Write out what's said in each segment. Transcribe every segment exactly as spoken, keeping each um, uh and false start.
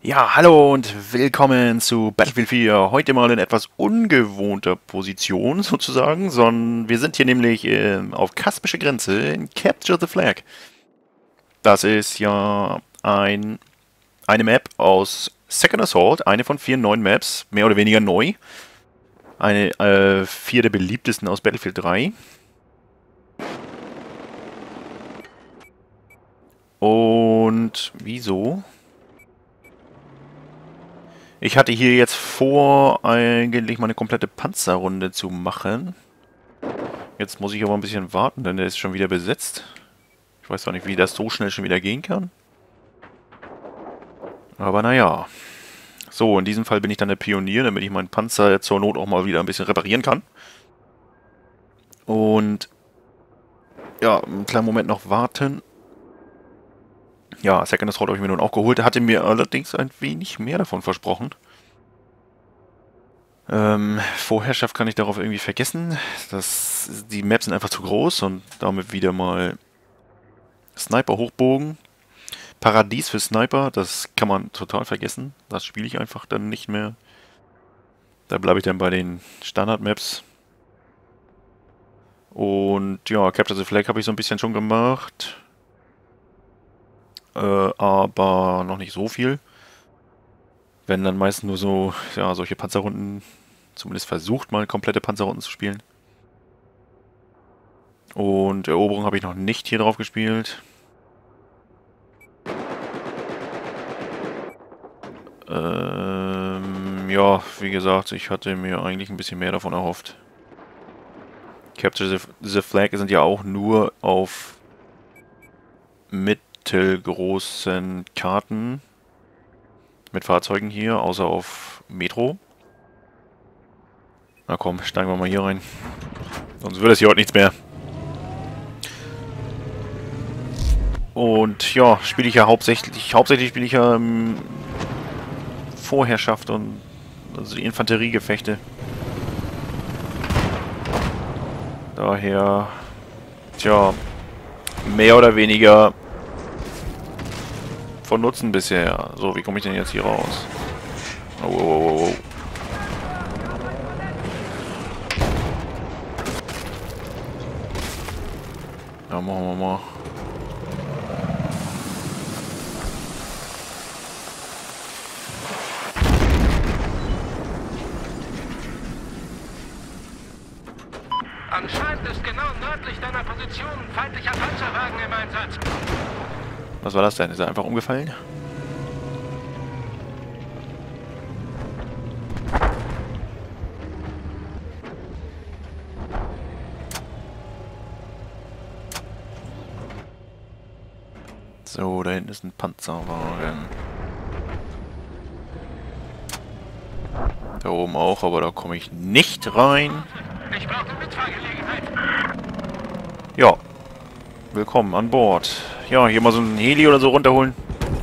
Ja, hallo und willkommen zu Battlefield vier. Heute mal in etwas ungewohnter Position sozusagen, sondern wir sind hier nämlich ähm, auf kaspische Grenze in Capture the Flag. Das ist ja ein, eine Map aus Second Assault, eine von vier neuen Maps, mehr oder weniger neu. Eine äh, vier der beliebtesten aus Battlefield drei. Und wieso? Ich hatte hier jetzt vor, eigentlich mal eine komplette Panzerrunde zu machen. Jetzt muss ich aber ein bisschen warten, denn der ist schon wieder besetzt. Ich weiß zwar nicht, wie das so schnell schon wieder gehen kann. Aber naja. So, in diesem Fall bin ich dann der Pionier, damit ich meinen Panzer zur Not auch mal wieder ein bisschen reparieren kann. Und ja, einen kleinen Moment noch warten. Ja, Second Assault habe ich mir nun auch geholt. Er hatte mir allerdings ein wenig mehr davon versprochen. Ähm, Vorherrschaft kann ich darauf irgendwie vergessen. Das, die Maps sind einfach zu groß und damit wieder mal Sniper-Hochbogen. Paradies für Sniper, das kann man total vergessen. Das spiele ich einfach dann nicht mehr. Da bleibe ich dann bei den Standard-Maps. Und ja, Capture the Flag habe ich so ein bisschen schon gemacht. Äh, aber noch nicht so viel. Wenn dann meistens nur so, ja, solche Panzerrunden, zumindest versucht mal komplette Panzerrunden zu spielen. Und Eroberung habe ich noch nicht hier drauf gespielt. Ähm, ja, wie gesagt, ich hatte mir eigentlich ein bisschen mehr davon erhofft. Capture the, the Flag sind ja auch nur auf mittelgroßen Karten mit Fahrzeugen hier, außer auf Metro. Na komm, steigen wir mal hier rein. Sonst wird es hier heute nichts mehr. Und ja, spiele ich ja hauptsächlich, hauptsächlich spiele ich ja ähm, Vorherrschaft und also die Infanteriegefechte. Daher, tja, mehr oder weniger von Nutzen bisher. So, wie komme ich denn jetzt hier raus? Oh, oh, oh, oh. Ja, machen wir mal. Anscheinend ist genau nördlich deiner Position ein feindlicher Panzerwagen im Einsatz. Was war das denn? Ist er einfach umgefallen? So, da hinten ist ein Panzerwagen. Da oben auch, aber da komme ich nicht rein. Ich brauche Mitfahrgelegenheit. Ja, willkommen an Bord. Ja, hier mal so ein Heli oder so runterholen.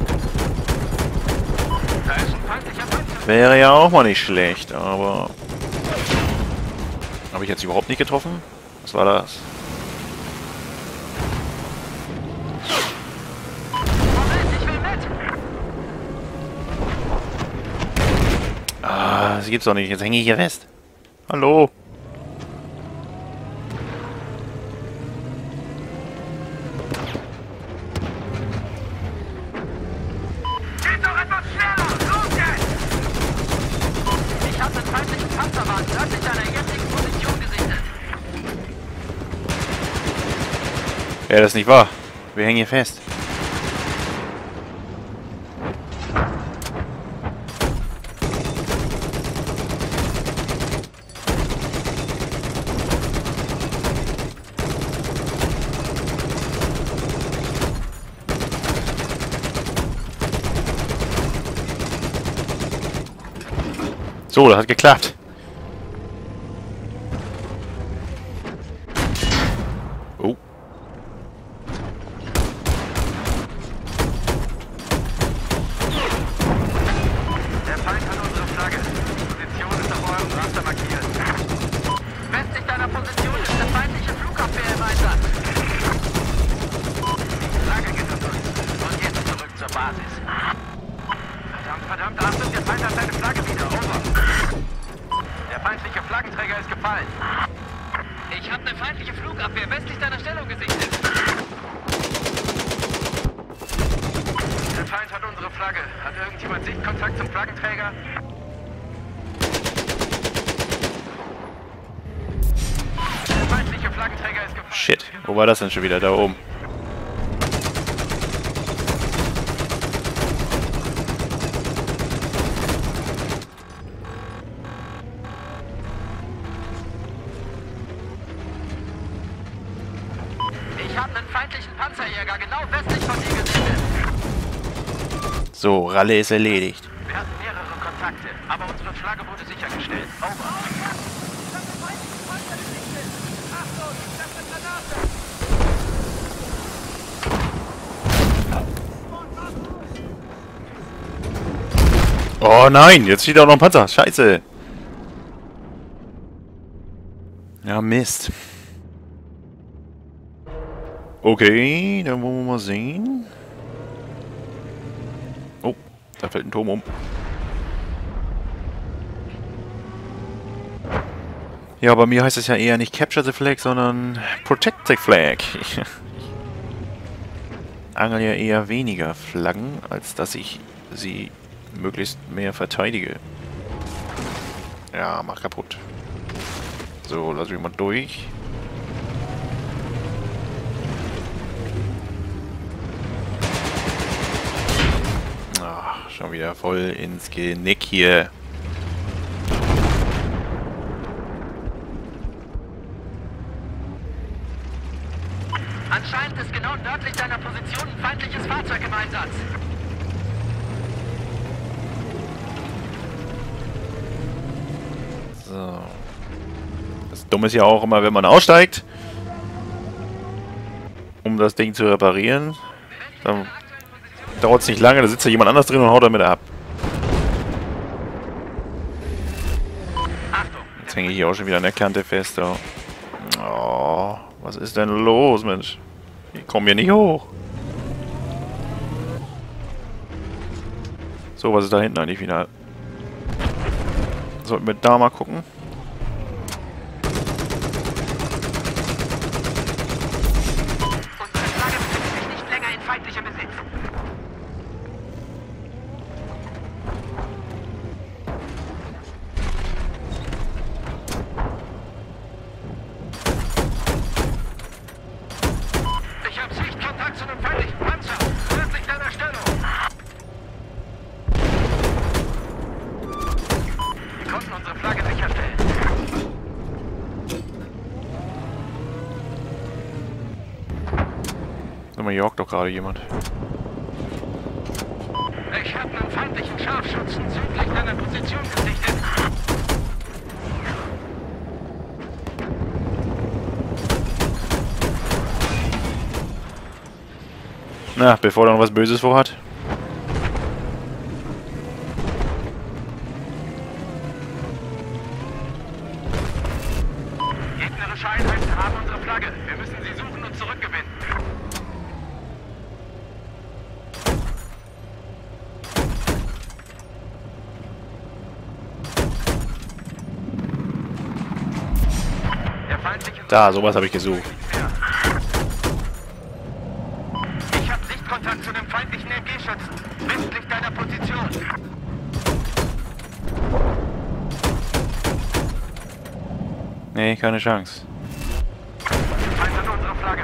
Da ist ein feindlicher Panzer. Wäre ja auch mal nicht schlecht, aber... Habe ich jetzt überhaupt nicht getroffen? Was war das? Moment, ich will mit. Ah, das gibt's doch nicht. Jetzt hänge ich hier fest. Hallo? Geht doch etwas schneller. Los jetzt. Ich habe einen feindlichen Panzerwagen nördlich deiner jetzigen Position gesichtet. Ja, das ist nicht wahr. Wir hängen hier fest. So, das hat geklappt. Oh. Der Feind hat unsere Flagge. Die Position ist auf eurem Raster markiert. Westlich deiner Position ist der feindliche Flugabwehr im Einsatz. Die Flagge geht uns und geht zurück zur Basis. Verdammt, verdammt, Achtung, der Feind hat seine Flagge wieder. Over. Der feindliche Flaggenträger ist gefallen. Ich habe eine feindliche Flugabwehr westlich deiner Stellung gesichtet. Der Feind hat unsere Flagge. Hat irgendjemand Sichtkontakt zum Flaggenträger? Der feindliche Flaggenträger ist gefallen. Shit, wo war das denn schon wieder? Da oben. Ich habe einen feindlichen Panzerjäger genau westlich von dir gesichtet. So, Ralle ist erledigt. Wir hatten mehrere Kontakte, aber unsere Flagge wurde sichergestellt. Over. Oh nein, jetzt steht auch noch ein Panzer. Scheiße. Ja, Mist. Okay, dann wollen wir mal sehen. Oh, da fällt ein Turm um. Ja, bei mir heißt es ja eher nicht Capture the Flag, sondern Protect the Flag. Ich angel ja eher weniger Flaggen, als dass ich sie möglichst mehr verteidige. Ja, mach kaputt. So, lass mich mal durch. Ach, schon wieder voll ins Genick hier. Anscheinend ist genau nördlich deiner Position ein feindliches Fahrzeug im Einsatz. So. Das Dumme ist ja auch immer, wenn man aussteigt, um das Ding zu reparieren, dann dauert es nicht lange, da sitzt ja jemand anders drin und haut damit ab. Jetzt hänge ich hier auch schon wieder an der Kante fest. Oh, oh, was ist denn los, Mensch? Ich komme hier nicht hoch. So, was ist da hinten eigentlich wieder? Sollten wir da mal gucken. Unsere Flagge befindet sich nicht länger in feindlichem Besitz. Ich habe Sichtkontakt zu einem feindlichen Panzer. Nördlich deiner Stellung. Wir konnten unsere Flagge sicherstellen. Sag mal, hier hockt doch gerade jemand. Ich habe einen feindlichen Scharfschützen südlich deiner Position gesichtet. Na, bevor er noch was Böses vorhat. Gegnerische Einheiten haben unsere Flagge. Wir müssen sie suchen und zurückgewinnen. Der feindliche... Da, sowas habe ich gesucht. Ich habe Sichtkontakt zu dem feindlichen M G-Schützen. Westlich deiner Position. Nee, keine Chance. Feind hat unsere Flagge.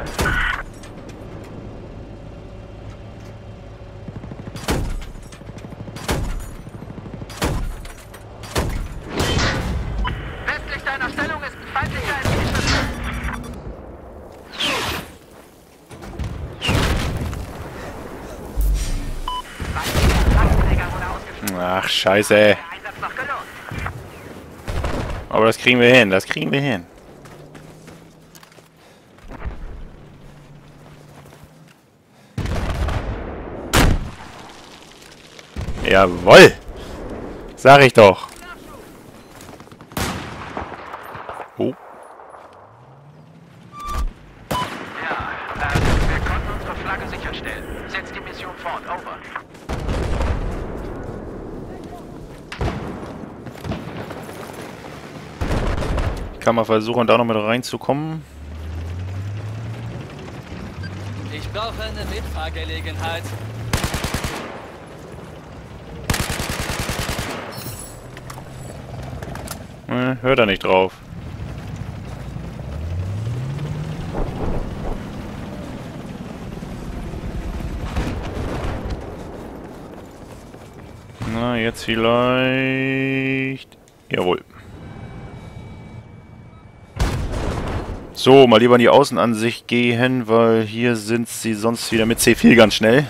Westlich deiner Stellung ist ein feindlicher M G-Schütze. Feindlicher Flaggenträger wurde ausgeschlossen. Ach, scheiße. Der Einsatz noch gelohnt. Aber das kriegen wir hin, das kriegen wir hin. Jawoll! Sag ich doch. Oh. Ja, äh, wir konnten unsere Flagge sicherstellen. Setzt die Mission fort. Over. kann mal versuchen, da noch mit reinzukommen. Ich brauche eine Mitfahrgelegenheit. Äh, hört er nicht drauf. Na, jetzt vielleicht... Jawohl. So, mal lieber in die Außenansicht gehen, weil hier sind sie sonst wieder mit C vier ganz schnell.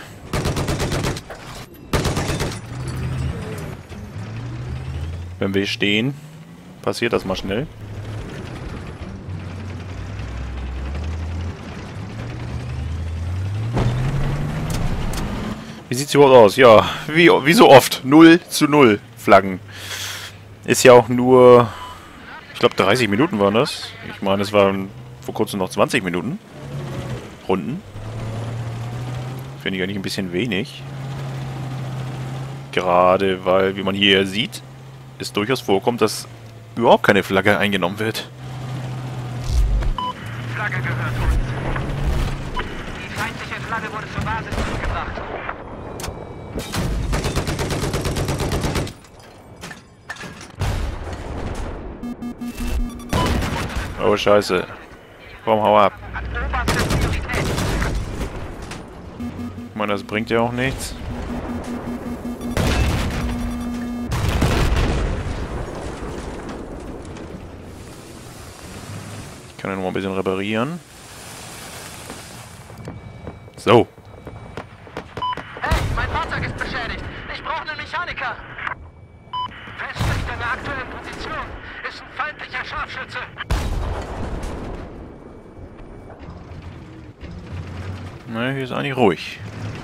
Wenn wir stehen, passiert das mal schnell. Wie sieht's überhaupt aus? Ja, wie, wie so oft. null zu null Flaggen. Ist ja auch nur... Ich glaube, dreißig Minuten waren das. Ich meine, es waren vor kurzem noch zwanzig Minuten. Runden. Finde ich eigentlich ein bisschen wenig. Gerade weil, wie man hier sieht, es durchaus vorkommt, dass überhaupt keine Flagge eingenommen wird. Flagge gehört uns. Die feindliche Flagge wurde zur Basis zurückgebracht. Oh, scheiße. Komm, hau ab. Ich meine, das bringt ja auch nichts. Ich kann ja noch mal ein bisschen reparieren. So. Hey, mein Fahrzeug ist beschädigt. Ich brauche einen Mechaniker. Westlich deiner aktuellen Position ist ein feindlicher Scharfschütze. Ne, hier ist eigentlich ruhig.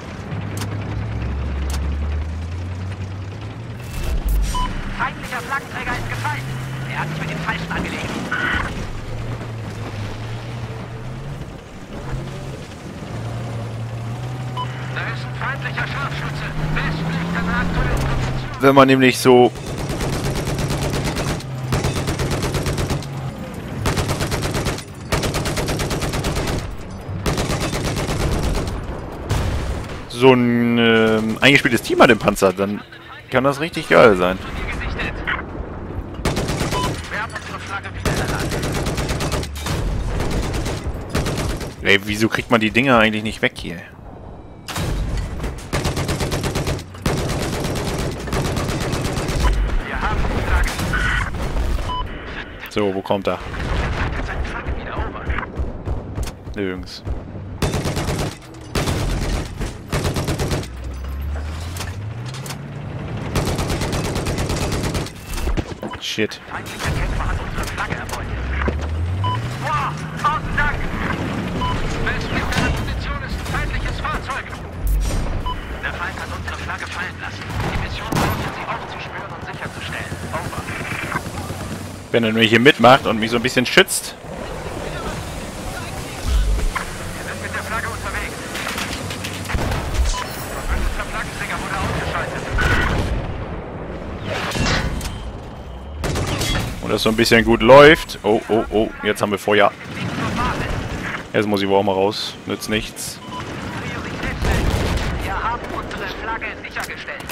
Feindlicher Flaggenträger ist gefallen. Er hat sich mit dem Falschen angelegt. Da ist ein feindlicher Scharfschütze. Westlich deiner aktuellen Position. Wenn man nämlich so... so ein äh, eingespieltes Team hat im Panzer, dann kann das richtig geil sein. Ey, wieso kriegt man die Dinger eigentlich nicht weg hier? So, wo kommt er? Nirgends. Shit. Feindlicher Kämpfer hat unsere Flagge erbeutet. Wow, tausend Dank! Westlich deiner Position ist ein feindliches Fahrzeug. Der Feind hat unsere Flagge fallen lassen. Die Mission lautet, sie aufzuspüren und sicherzustellen. Over. Wenn er nur hier mitmacht und mich so ein bisschen schützt. Wir sind mit der Flagge unterwegs. Verbündeter Flaggenträger wurde ausgeschaltet. Und das so ein bisschen gut läuft. Oh, oh, oh. Jetzt haben wir Feuer. Jetzt muss ich wohl auch mal raus. Nützt nichts. Wir haben unsere Flagge sichergestellt.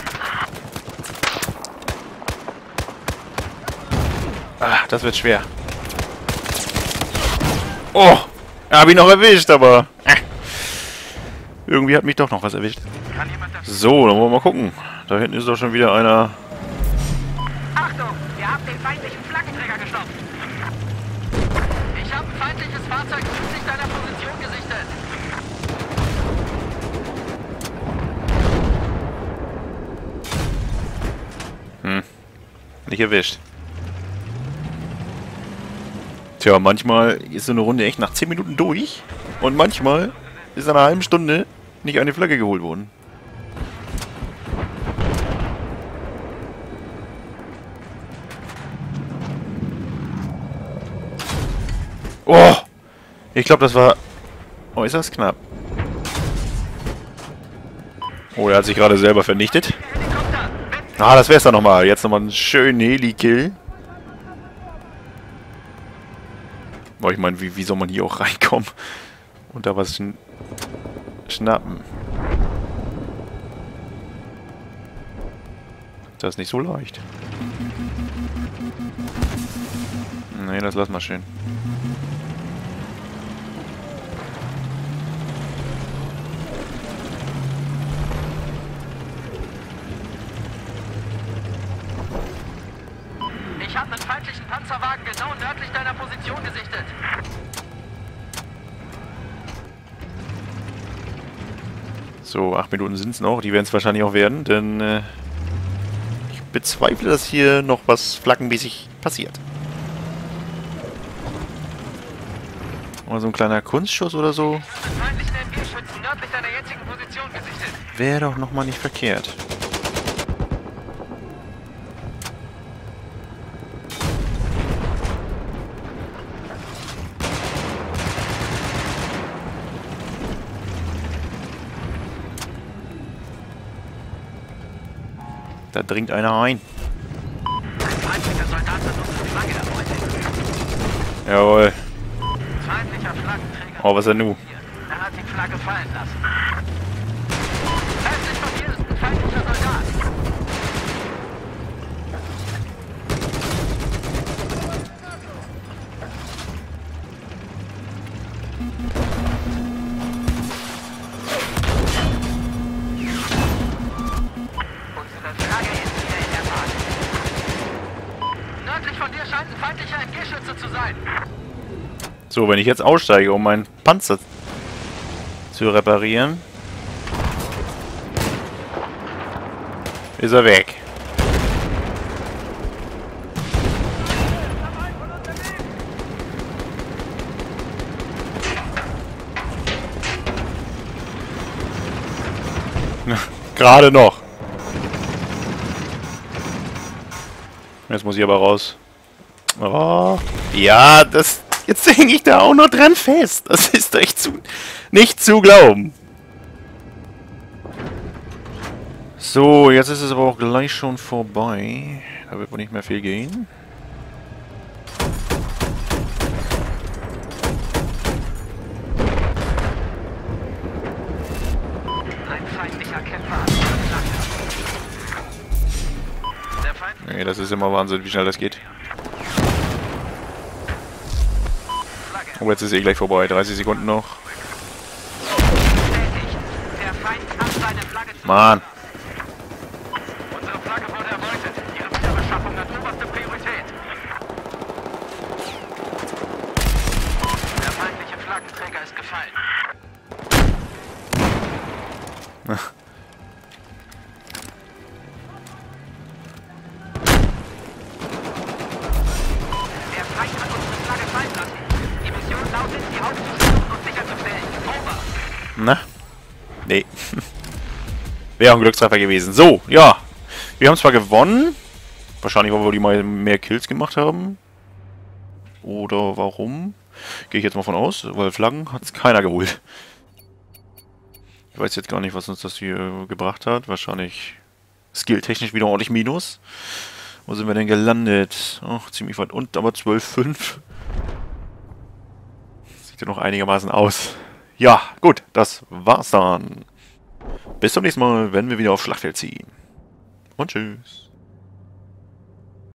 Ah, das wird schwer. Oh! Hab ich noch erwischt, aber... Äh, irgendwie hat mich doch noch was erwischt. So, dann wollen wir mal gucken. Da hinten ist doch schon wieder einer... Achtung! Wir haben den feindlichen Flaggenträger gestoppt. Ich habe ein feindliches Fahrzeug südlich deiner Position gesichtet. Hm. Nicht erwischt. Tja, manchmal ist so eine Runde echt nach zehn Minuten durch. Und manchmal ist nach einer halben Stunde nicht eine Flagge geholt worden. Oh! Ich glaube, das war äußerst knapp. Oh, er hat sich gerade selber vernichtet. Ah, das wär's dann nochmal. Jetzt nochmal einen schönen Heli-Kill. Aber ich meine, wie, wie soll man hier auch reinkommen? Und da was schn schnappen? Das ist nicht so leicht. Nee, das lassen wir schön. Ich habe einen feindlichen Panzerwagen genau nördlich deiner Position gesichtet. So, acht Minuten sind es noch. Die werden es wahrscheinlich auch werden, denn äh, ich bezweifle, dass hier noch was flaggenmäßig passiert. Oder so ein kleiner Kunstschuss oder so. Einen feindlichen M G-Schützen nördlich deiner jetzigen Position gesichtet. Wäre doch nochmal nicht verkehrt. Da dringt einer ein. Ein feindlicher Soldat hat unsere Flagge erbeutet. Jawohl. Feindlicher Flaggenträger. Oh, was ist er nu? Er hat die Flagge fallen lassen. Östlich von hier ist ein feindlicher Soldat. Unsere Flagge ist wieder in der Bahn. Nördlich von dir scheint ein feindlicher M G-Schütze zu sein. So, wenn ich jetzt aussteige, um meinen Panzer zu reparieren, ist er weg. Gerade noch. Jetzt muss ich aber raus. Oh. Ja, das... Jetzt hänge ich da auch noch dran fest. Das ist echt zu... nicht zu glauben. So, jetzt ist es aber auch gleich schon vorbei. Da wird wohl nicht mehr viel gehen. Ein feindlicher Kämpfer hat unsere Flagge. Der Feind... Nee, das ist immer Wahnsinn, wie schnell das geht. Oh, jetzt ist eh gleich vorbei. dreißig Sekunden noch. Bestätigt. Der Feind hat seine Flagge zu... Mann. Unsere Flagge wurde erbeutet. Ihre Wiederbeschaffung hat oberste Priorität. Der feindliche Flaggenträger ist gefallen. Der Feind hat unsere Flagge fallen lassen. Die Mission lautet, sie aufzusuchen und sicherzustellen. Over. Na? Nee. Wäre auch ein Glückstreffer gewesen. So, ja. Wir haben zwar gewonnen. Wahrscheinlich, weil wir die mal mehr Kills gemacht haben. Oder warum? Gehe ich jetzt mal von aus, weil Flaggen hat es keiner geholt. Ich weiß jetzt gar nicht, was uns das hier gebracht hat. Wahrscheinlich skilltechnisch wieder ordentlich Minus. Wo sind wir denn gelandet? Ach, ziemlich weit unten, aber zwölf fünf. Sieht ja noch einigermaßen aus. Ja, gut, das war's dann. Bis zum nächsten Mal, wenn wir wieder aufs Schlachtfeld ziehen. Und tschüss.